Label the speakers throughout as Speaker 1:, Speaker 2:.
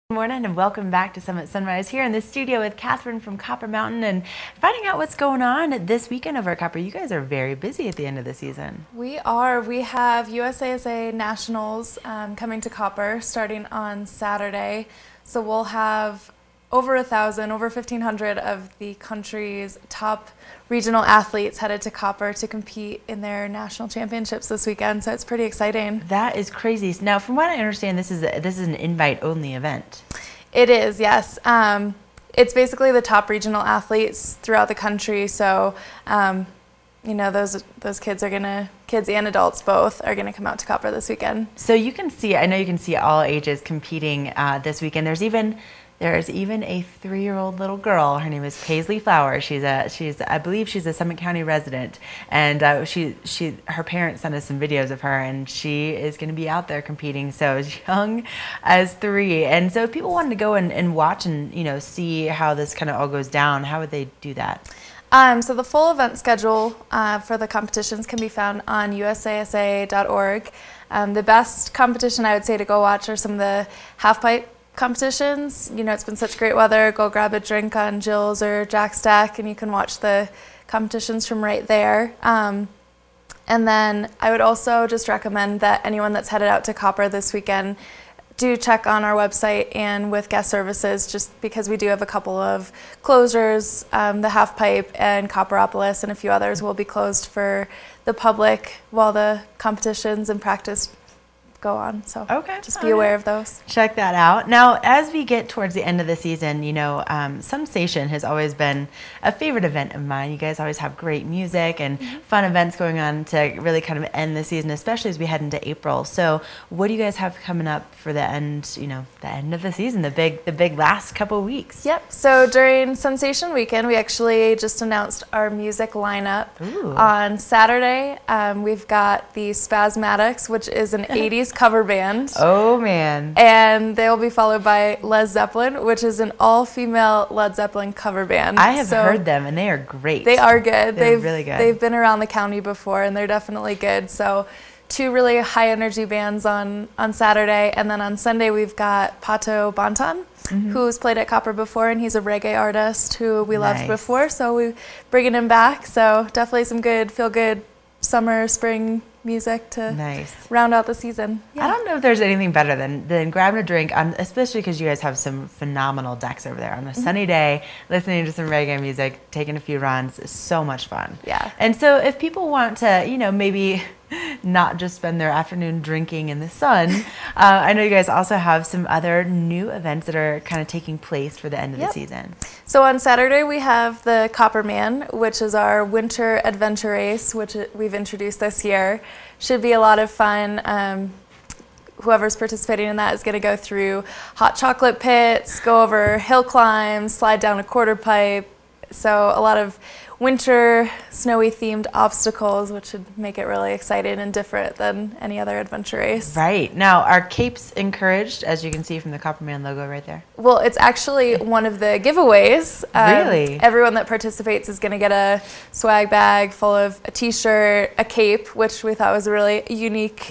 Speaker 1: Good morning and welcome back to Summit Sunrise here in the studio with Catherine from Copper Mountain and finding out what's going on this weekend over at Copper. You guys are very busy at the end of the season.
Speaker 2: We are. We have USASA Nationals coming to Copper starting on Saturday. So we'll have over 1,000, over 1,500 of the country's top regional athletes headed to Copper to compete in their national championships this weekend. So it's pretty exciting.
Speaker 1: That is crazy. Now, from what I understand, this is an invite-only event.
Speaker 2: It is, yes. It's basically the top regional athletes throughout the country. So, you know, those kids and adults both are gonna come out to Copper this weekend.
Speaker 1: So you can see, I know you can see all ages competing this weekend. There's even a 3-year-old little girl. Her name is Paisley Flower. I believe she's a Summit County resident, and her parents sent us some videos of her, and she is going to be out there competing. So as young as 3, and so if people wanted to go and watch and see how this kind of all goes down, how would they do that?
Speaker 2: So the full event schedule for the competitions can be found on usasa.org. The best competition I would say to go watch are some of the half-pipe competitions. You know, it's been such great weather. Go grab a drink on Jill's or Jack Stack and you can watch the competitions from right there. And then I would also just recommend that anyone that's headed out to Copper this weekend do check on our website and with guest services, just because we do have a couple of closures. The Half Pipe and Copperopolis and a few others will be closed for the public while the competitions and practice go on. So just be aware of those.
Speaker 1: Check that out. Now, as we get towards the end of the season, Sunsation has always been a favorite event of mine. You guys always have great music and fun events going on to really kind of end the season, especially as we head into April. So what do you guys have coming up for the end, the end of the season, the big last couple of weeks?
Speaker 2: Yep. So during Sensation Weekend, we actually just announced our music lineup.
Speaker 1: Ooh.
Speaker 2: On Saturday. We've got the Spasmatics, which is an 80s cover band.
Speaker 1: Oh man.
Speaker 2: And they will be followed by Led Zeppelin, which is an all-female Led Zeppelin cover band.
Speaker 1: I have heard them and they are great.
Speaker 2: They are good.
Speaker 1: They're really good.
Speaker 2: They've been around the county before and they're definitely good. So 2 really high energy bands on Saturday, and then on Sunday we've got Pato Banton, who's played at Copper before, and he's a reggae artist who we loved before, so we're bringing him back. So definitely some good, feel good summer, spring music to round out the season.
Speaker 1: Yeah. I don't know if there's anything better than grabbing a drink, especially because you guys have some phenomenal decks over there on a sunny day, listening to some reggae music, taking a few runs. It's so much fun.
Speaker 2: Yeah.
Speaker 1: And so if people want to, maybe not just spend their afternoon drinking in the sun, I know you guys also have some other new events that are kind of taking place for the end of the season.
Speaker 2: So on Saturday we have the Copperman, which is our winter adventure race, which we've introduced this year. Should be a lot of fun. Whoever's participating in that is going to go through hot chocolate pits, go over hill climbs, slide down a quarter pipe. So a lot of winter snowy themed obstacles, which should make it really exciting and different than any other adventure race.
Speaker 1: Right. Now, are capes encouraged, as you can see from the Copperman logo right there?
Speaker 2: Well, it's actually one of the giveaways.
Speaker 1: Really?
Speaker 2: Everyone that participates is going to get a swag bag full of a t-shirt, a cape, which we thought was a really unique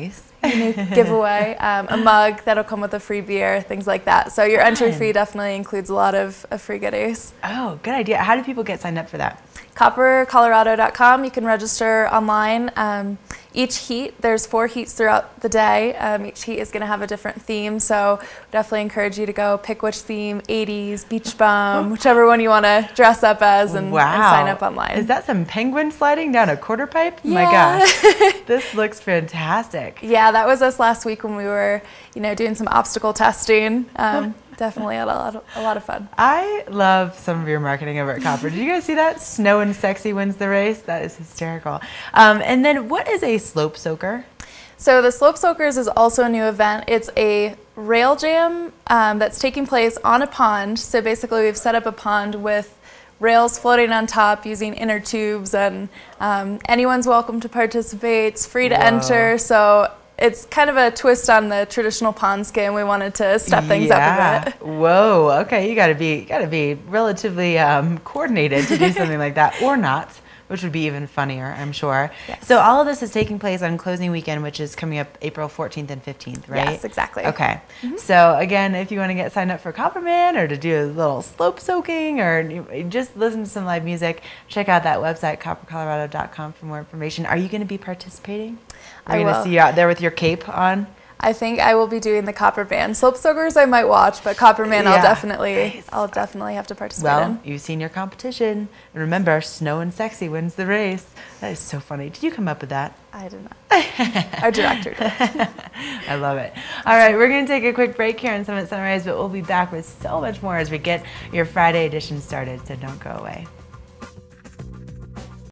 Speaker 2: giveaway, a mug that'll come with a free beer, things like that. So your entry fee definitely includes a lot of free goodies.
Speaker 1: Oh, good idea. How do people get signed up for that?
Speaker 2: CopperColorado.com. You can register online. Each heat, there's 4 heats throughout the day. Each heat is going to have a different theme, so definitely encourage you to go pick which theme, 80s, beach bum, whichever one you want to dress up as and sign up online.
Speaker 1: Is that some penguin sliding down a quarter pipe?
Speaker 2: Yeah.
Speaker 1: My gosh, this looks fantastic.
Speaker 2: Yeah, that was us last week when we were, doing some obstacle testing. Definitely a lot of fun.
Speaker 1: I love some of your marketing over at Copper. Did you guys see that? Snow and Sexy wins the race. That is hysterical. And then what is a slope soaker?
Speaker 2: So the Slope Soakers is also a new event. It's a rail jam that's taking place on a pond. So basically we've set up a pond with rails floating on top using inner tubes, and anyone's welcome to participate. It's free to enter. So it's kind of a twist on the traditional pond skin. We wanted to step things up a bit.
Speaker 1: Whoa. Okay, you gotta be relatively coordinated to do something like that, or not. which would be even funnier, I'm sure.
Speaker 2: Yes.
Speaker 1: So all of this is taking place on closing weekend, which is coming up April 14th and 15th, right?
Speaker 2: Yes, exactly.
Speaker 1: Okay. So again, if you want to get signed up for Copperman or to do a little slope soaking or just listen to some live music, check out that website, coppercolorado.com, for more information. Are you going to be participating? Are
Speaker 2: I
Speaker 1: we going to
Speaker 2: will.
Speaker 1: see you out there with your cape on?
Speaker 2: I think I will be doing the Copper Band. Slope Soakers I might watch, but Copperman
Speaker 1: Yeah.
Speaker 2: I'll definitely have to participate
Speaker 1: Well,
Speaker 2: in.
Speaker 1: you've seen your competition. And remember, Snow and Sexy wins the race. That is so funny. Did you come up with that?
Speaker 2: I did not. Our director did.
Speaker 1: I love it. All right, we're going to take a quick break here on Summit Sunrise, but we'll be back with so much more as we get your Friday edition started, so don't go away.